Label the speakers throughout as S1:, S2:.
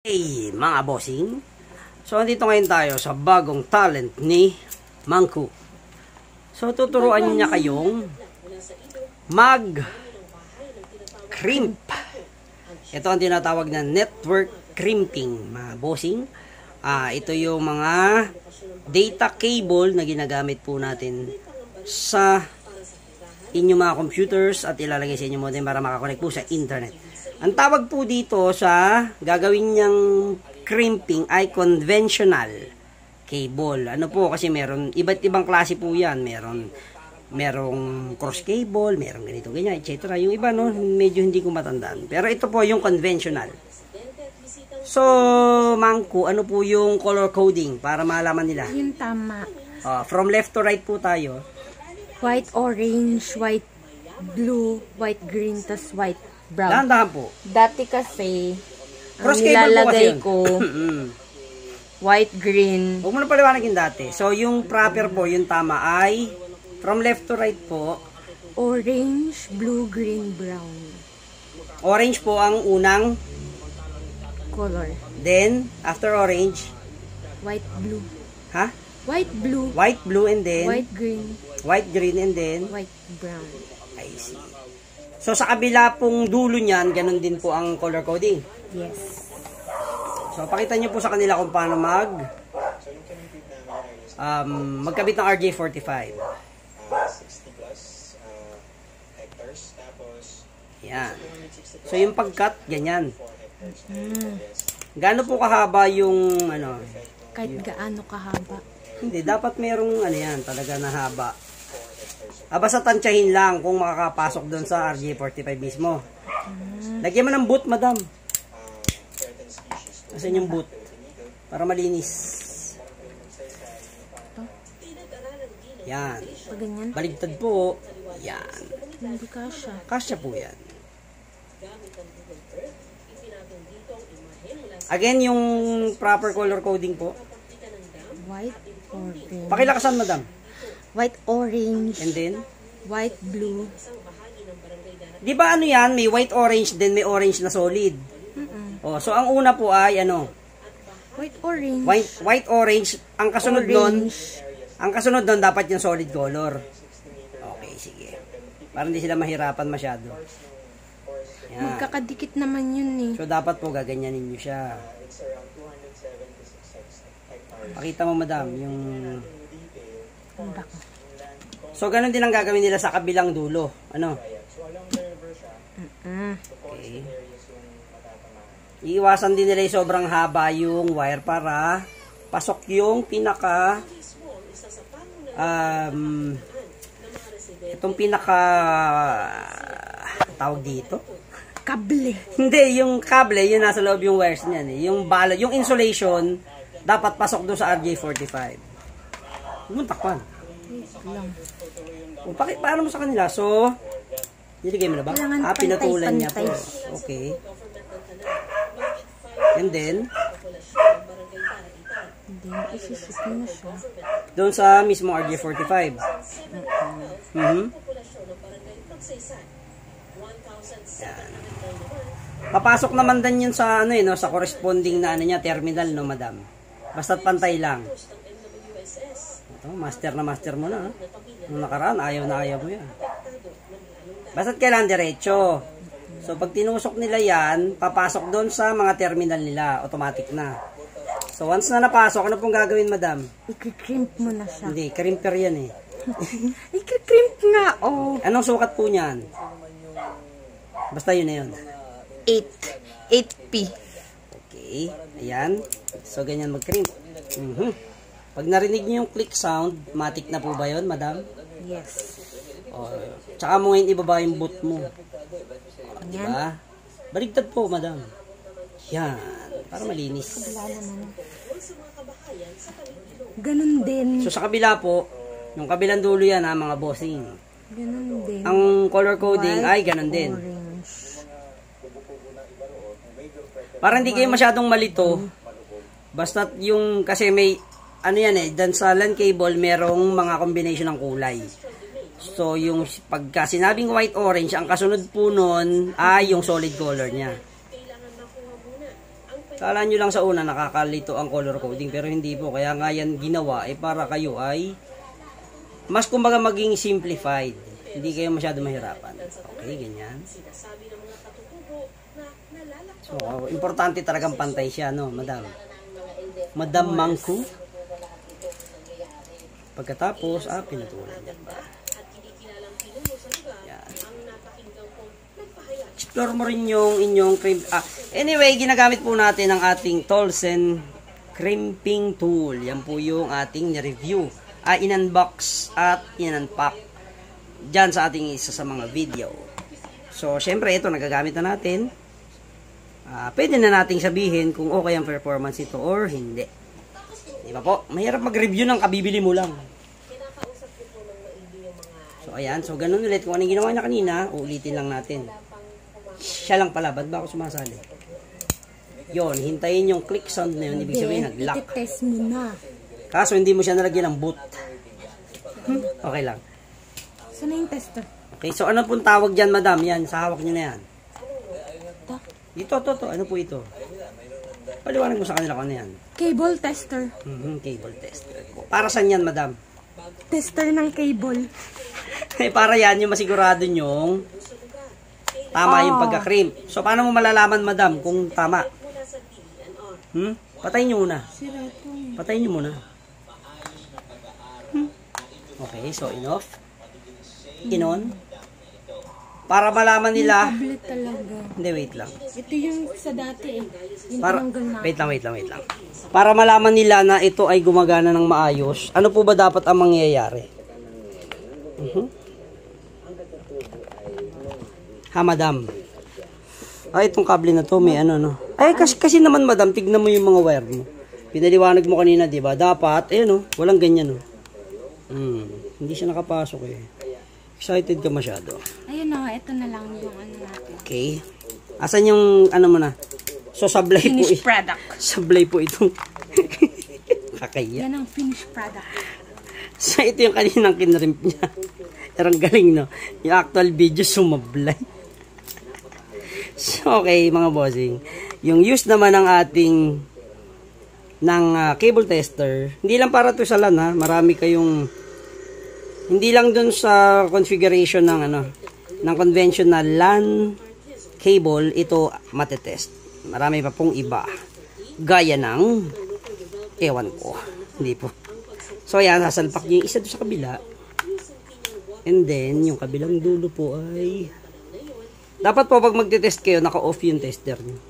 S1: Hey mga bossing, so andito ngayon tayo sa bagong talent ni Mangku. So tuturuan niya kayong mag-crimp. Ito ang tinatawag na network crimping mga bossing. Ito yung mga data cable na ginagamit po natin sa inyong mga computers at ilalagay sa inyong modem para makakonect po sa internet. Ang tawag po dito sa gagawin niyang crimping ay conventional cable. Ano po kasi meron iba't ibang klase po 'yan. Merong cross cable, merong ganito ganyan, etc. Yung iba no, medyo hindi ko matandaan. Pero ito po yung conventional. So, Mangku, ano po yung color coding para malaman nila?
S2: Yung tama.
S1: From left to right po tayo.
S2: White, orange, white, blue, white, green, tas white, brown.
S1: Dahan-dahan po.
S2: Dati kasi, ang
S1: Cross cable po kasi
S2: nilalagay
S1: yun.
S2: ko, white, green.
S1: Huwag mo na paliwanagin dati. So, yung proper po, yung tama ay from left to right po.
S2: Orange, blue, green, brown.
S1: Orange po ang unang.
S2: Color.
S1: Then, after orange.
S2: White, blue.
S1: Ha?
S2: White, blue.
S1: White, blue, and then.
S2: White, green.
S1: White, green, and then.
S2: White, brown.
S1: I see. So, sa kabila pong dulo niyan, ganun din po ang color coding.
S2: Yes.
S1: So, pakita niyo po sa kanila kung paano magkabit ng RJ45.
S3: 60 plus hectares. Tapos,
S1: Yan. So, yung pag-cut, ganyan. Gaano po kahaba yung, ano?
S2: Kahit gaano kahaba.
S1: Hindi, dapat merong, ano yan, talaga na haba. Basta tansyahin lang kung makakapasok doon sa RJ45 mismo. Lagyan mo ng boot, madam. Asan yung boot? Para malinis. Yan.
S2: Pag ganyan,
S1: Baligtad po. Yan.
S2: hindi kasha.
S1: Kasya po yan. Again, yung proper color coding po.
S2: White, orange.
S1: Pakilakasan, madam.
S2: White, orange.
S1: And then,
S2: White, blue.
S1: di ba ano yan? May white, orange, then may orange na solid. So ang una po ay ano?
S2: White, orange.
S1: White, orange. Ang kasunod nun,
S2: Orange.
S1: dapat yung solid color. Okay, sige. Para hindi sila mahirapan masyado. Yan.
S2: Magkakadikit naman yun eh.
S1: So dapat po gaganyanin nyo siya. Pakita mo, madam, yung... So ganun din ang gagawin nila sa kabilang dulo. Ano? Okay. Iiwasan din nila yung sobrang haba yung wire para pasok yung pinaka itong pinaka tawag dito.
S2: Kable.
S1: Hindi, yung kable, yun nasa loob yung wires niyan eh. Yung balot, yung insulation dapat pasok doon sa RJ45. Muntakpan.
S2: Wait lang.
S1: O, paano mo sa kanila? So, niligay mo na ba?
S2: Kailangan
S1: Pinatulan niya po.
S2: pantay.
S1: Okay. And then,
S2: Hindi, isisip mo na siya.
S1: doon sa mismo RJ45. Yan. Papasok naman din yun sa ano no, sa corresponding na ano niya, terminal no, madam. Basta't pantay lang. Ito, master na master mo na. Nung nakaraan, ayaw na ayaw mo yan. Basta't kailangan diretso. So, pag tinusok nila yan, papasok doon sa mga terminal nila. Automatic na. So, once na napasok, ano pong gagawin, madam?
S2: Ikikrimp mo na siya.
S1: Hindi, crimper yan eh.
S2: Ikikrimp nga, oh.
S1: Anong sukat po niyan? Basta yun na yun.
S2: 8p.
S1: Okay, ayan. So, ganyan mag-crimp. Pag narinig niyo yung click sound, matik na po ba yun, madam?
S2: Yes.
S1: O, tsaka mo ngayon ibaba yung boot mo.
S2: Yan.
S1: Diba? Baligtad po, madam. Yan. Para malinis.
S2: Wala naman. Ganun din.
S1: So, sa kabila po, yung kabilang dulo yan, ha, mga bossing.
S2: Ganun din.
S1: Ang color coding ay ganun din.
S2: Orange.
S1: Para hindi kayo masyadong malito, basta yung, kasi may, ano yan eh, dan sa LAN cable, merong mga combination ng kulay. So, yung pagka sinabing white-orange, ang kasunod po nun ay yung solid color niya. Kala nyo lang sa una nakakalito ang color coding pero hindi po. Kaya nga yan ginawa para kayo ay mas kumbaga maging simplified. Hindi kayo masyado mahirapan. Okay, ganyan. So, importante talagang pantay siya, no, madam? Madam Mangku. Pagkatapos, pinatulan yan ba? Yan. Explore mo rin yung inyong crimp. Anyway, ginagamit po natin ang ating Tolsen crimping tool. Yan po yung ating review. In-unbox at in-unpack dyan sa ating isa sa mga video. So, syempre, ito nagagamit na natin. Pwede na nating sabihin kung okay ang performance ito or hindi. Di ba po? Mahirap mag-review ng kabibili mo lang. So, ayan. So, ganun ulit. Kung anong ginawa niya kanina, uulitin lang natin. Siya lang pala. Ba't ba ako sumasali? Yun. Hintayin yung click sound na yun. Ibig sabihin, nag-lock.
S2: Iti-test mo na.
S1: Kaso, hindi mo siya nalagyan ng boot. Okay lang.
S2: Saan na yung tester?
S1: Okay. So, ano pong tawag dyan, madam? Yan. Sa hawak niyo na yan. Ito. Ano po ito? Paliwanag mo sa kanila kung ano yan.
S2: Cable tester.
S1: Cable tester. Para saan yan, madam?
S2: Tester ng cable.
S1: Para yan yung masigurado nyong tama yung pagka-crimp. So, paano mo malalaman, madam, kung tama? Patayin nyo muna. Patayin nyo muna. Okay, so enough. In-on. Para malaman nila.
S2: Tablet talaga.
S1: Hindi, wait lang.
S2: Ito yung sa dati eh. Yung
S1: Para,
S2: tinanggal na.
S1: wait lang. Para malaman nila na ito ay gumagana ng maayos, ano po ba dapat ang mangyayari? Ha, madam? Itong kable na to, may ano, no? Kasi naman, madam, tignan mo yung mga wire mo. Pinaliwanag mo kanina, di ba? Dapat, no? Walang ganyan, no? Hindi siya nakapasok, eh. Excited ka masyado.
S2: Ayun na, ito na lang yung ano natin.
S1: Okay. Asan yung, ano mo na? So, sablay po.
S2: Finished product.
S1: Sablay po itong. Kakaya.
S2: Yan ang finished product.
S1: So, ito yung kaninang kinrimp niya. Pero ang galing, no? Yung actual video, sumablay. So, okay, mga bossing. Yung use naman ng ating cable tester, hindi lang para to sa LAN, ha? Marami kayong hindi lang dun sa configuration ng ng conventional LAN cable, ito matetest. Marami pa pong iba. Gaya ng ewan ko. Hindi po. So ayan, sasalpak niyo yung isa doon sa kabila. And then, yung kabilang dulo po ay dapat po pag magte-test kayo, naka-off yung tester niyo.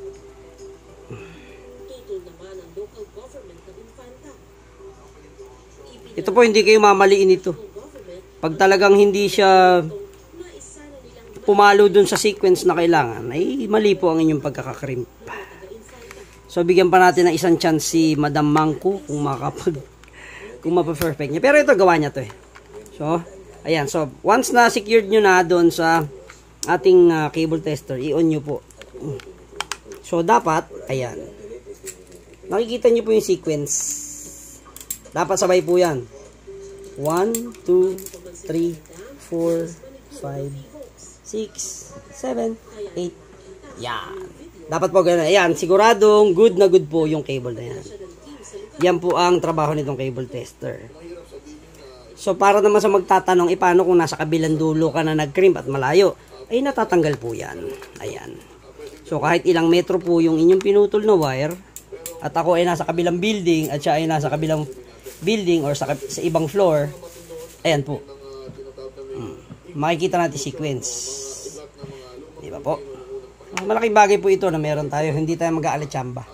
S1: Ito po, hindi kayo mamaliin ito. Pag talagang hindi siya pumalo dun sa sequence na kailangan, ay mali po ang inyong pagkakakrimp. So, bigyan pa natin ng isang chance si Madam Mangku kung mapa-perfect niya. Pero ito, gawa niya to eh. So, ayan. So, once na secured nyo na doon sa ating cable tester, i-on nyo po. So, dapat, ayan. Nakikita nyo po yung sequence. Dapat sabay po yan. 1, 2, 3, 4, 5, 6, 7, 8. Yan. Dapat po ganun. Ayan, siguradong good na good po yung cable na yan. Yan po ang trabaho nitong cable tester. So, para naman sa magtatanong, paano kung nasa kabilang dulo ka na nag-crimp at malayo? Ay, natatanggal po yan. Ayan. So, kahit ilang metro po yung inyong pinutol na wire, at ako ay nasa kabilang building, at siya ay nasa kabilang building or sa ibang floor, ayan po. Makikita natin sequence. Di ba po? Malaking bagay po ito na meron tayo. Hindi tayo mag-aalitsamba.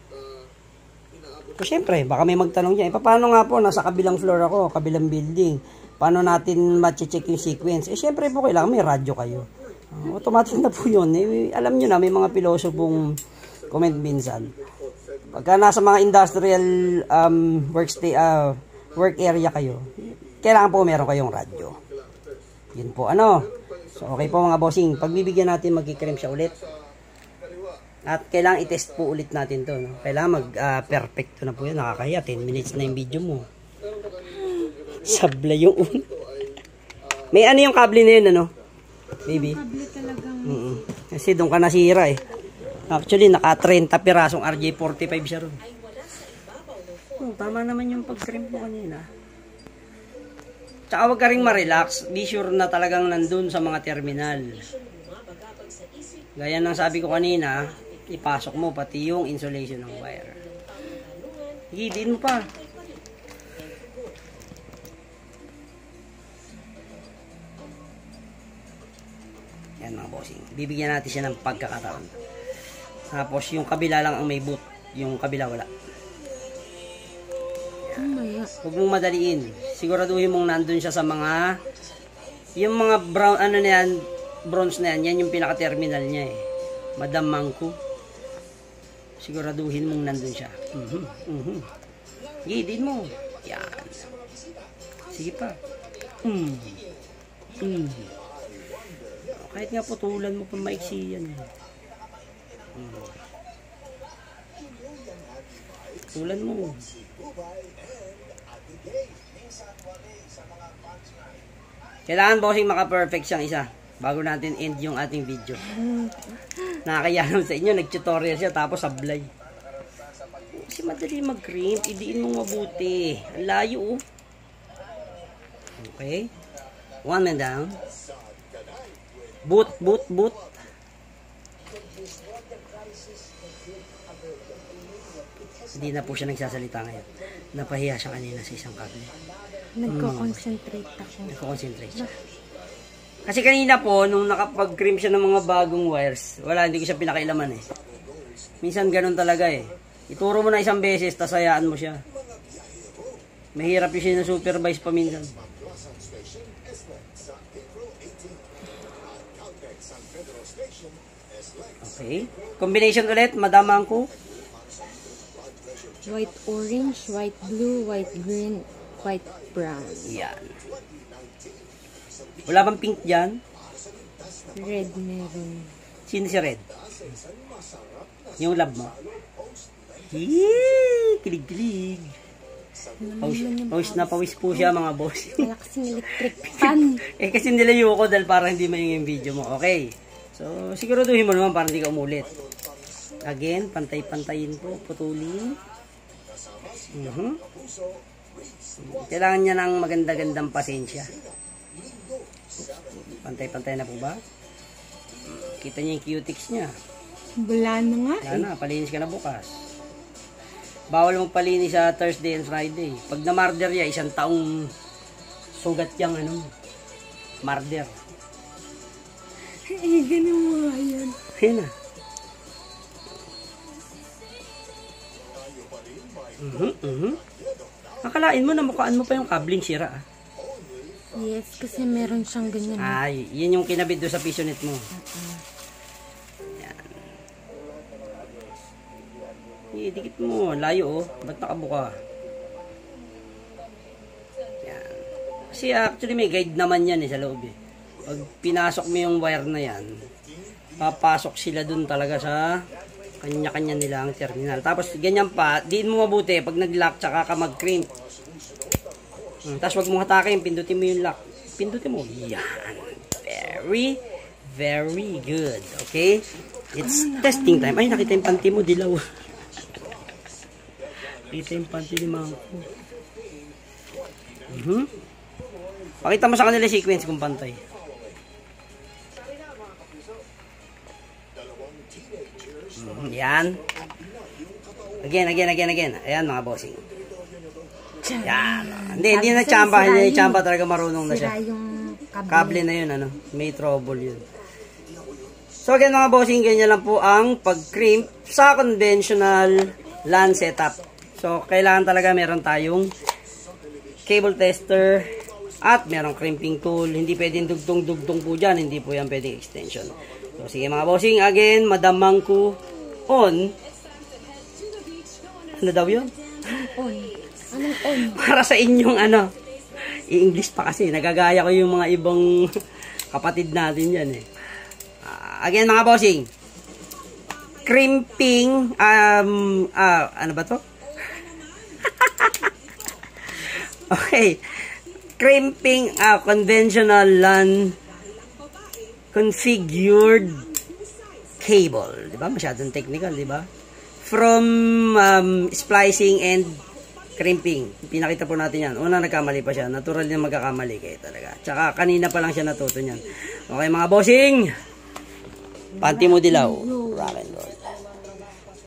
S1: So, syempre, baka may magtanong niya, paano nga po, nasa kabilang floor ako, kabilang building. Paano natin ma-check yung sequence? Syempre po, kailangan may radyo kayo. Automatic na po yun. Alam nyo na, may mga pilosopong comment minsan. Pagka nasa mga industrial work area kayo, kailangan po meron kayong radyo. Yun po, So, okay po mga bossing. Pagbibigyan natin, magkikrim siya ulit. At kailangan i-test po ulit natin to. No? Kailangan mag-perfecto na po yun. Nakakahiya, 10 minutes na yung video mo. Sabla yung May yung kable na yun, baby?
S2: Kable talagang.
S1: Kasi doon ka nasira eh. Actually, naka 30 pirasong RJ45 siya ron. Tama naman yung pag-crimp mo kanina. Tsaka huwag ka rin ma-relax. Be sure na talagang nandun sa mga terminal. Gaya ng sabi ko kanina, ipasok mo pati yung insulation ng wire. Higidin mo pa. Yan mga bossing. Bibigyan natin siya ng pagkakataon. Tapos yung kabila lang ang may boot. Yung kabila wala. Huwag mong madaliin. Siguraduhin mong nandun siya sa mga yung mga brown, ano na yan, bronze na yan. Yan yung pinaka-terminal niya eh. Madam Mangku. Siguraduhin mong nandun siya. Gidin mo. Yan. Sige pa. Kahit nga putulan mo pa maiksi yan. Putulan mo. Kailangan bossing maka-perfect siyang isa bago natin end yung ating video. Nakakaya naman sa inyo, nag-tutorial siya tapos sablay. Kasi madali mag-crimp, idiin mo mabuti. Ang layo oh. Okay. One man down. Boot. Hindi na po siya nagsasalita ngayon. Napahiya siya kanina sa isang kable.
S2: Nagko-concentrate ako.
S1: Nagko-concentrate siya. Kasi kanina po, nung nakapag-crimp siya ng mga bagong wires, wala, hindi ko siya pinakailaman eh. Minsan ganun talaga eh. Ituro mo na isang beses, tas hayaan mo siya. Mahirap yung sinusupervise pa minsan. Okay. Combination ulit, Madam Mangku.
S2: White orange, white blue, white green, white brown.
S1: Yan. Wala bang pink dyan?
S2: Red meron.
S1: Sino si Red? Yung love mo? Yee! Kilig-kilig. Pawis po siya mga boss.
S2: Wala kasing electric fan.
S1: Kasi nilayo ko dahil para hindi maingay yung video mo. Okay. So, siguraduhin mo naman para hindi ka umulit. Again, pantay-pantayin po. Putulin. Kailangan niya ng maganda-gandang pasensya. Pantay-pantay na po ba? Kita niya yung cutics niya.
S2: Wala na nga
S1: Wala na, palinis ka na bukas. Bawal mong palinis sa Thursday and Friday. Pag na-marder niya, 1 taong sugat yung marder.
S2: Ganun mo nga yan.
S1: Ayan na. Akalain mo na mukhaan mo pa yung kabling sira ah.
S2: Yes, kasi meron siyang ganyan.
S1: Ay, yun yung kinabit doon sa pisonet mo. Yan. Dikit mo, layo oh. Ba't nakabuka? Yan. Kasi actually may guide naman yan sa loob eh. Pag pinasok mo yung wire na yan, papasok sila dun talaga sa kanya-kanya nilang terminal. Tapos ganyan pa, diin mo mabuti pag nag-lock tsaka ka mag-crimp. Tapos wag mong hatakin, pindutin mo yung lock. Pindutin mo. Yan. Very, very good. Okay? It's testing time. Ay, nakita yung panty mo, dilaw. Nakita yung panty ni Mangku. Pakita mo sa kanila sequence kung pantay. Yan. Again. Ayan mga bossing. Yan. Hindi na chamba. Hindi na chamba, talaga marunong na siya.
S2: Yung
S1: Kable na yun, may trouble yun. So again mga bossing, ganyan lang po ang pag-crimp sa conventional LAN setup. So kailangan talaga meron tayong cable tester at merong crimping tool. Hindi pwedeng dugtong-dugtong po dyan. Hindi po yan pwedeng extension. So sige mga bossing, again, Madam Mangku on. Ano daw yun?
S2: on. Anong on?
S1: Para sa inyong i-English pa kasi. Nagagaya ko yung mga ibang kapatid natin yan eh. Again mga bossing, crimping, ano ba to? Okay. Crimping, conventional LAN configured cable. Di ba? Masyadong technical, di ba? From splicing and crimping. Pinakita po natin yan. Una, nagkamali pa siya. Natural yung magkakamali kayo talaga. Tsaka kanina pa lang siya natuto niyan. Okay mga bossing, panty mo dilaw. Rock and roll.